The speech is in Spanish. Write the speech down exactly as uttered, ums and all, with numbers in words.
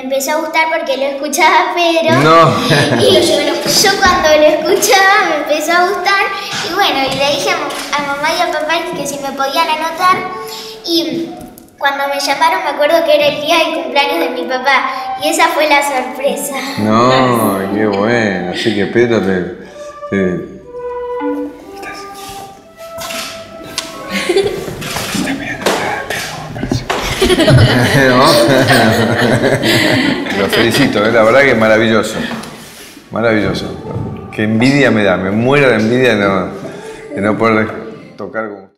empezó a gustar porque lo escuchaba a Pedro. No. Y yo cuando lo escuchaba me empezó a gustar. Y bueno, y le dije a, a mamá y a papá que si me podían anotar. Y cuando me llamaron me acuerdo que era el día del cumpleaños de mi papá. Y esa fue la sorpresa. No, qué bueno. Así que Pedro te... te... Lo felicito, ¿eh? La verdad que es maravilloso. Maravilloso. Qué envidia me da, me muero de envidia de no, de no poder tocar con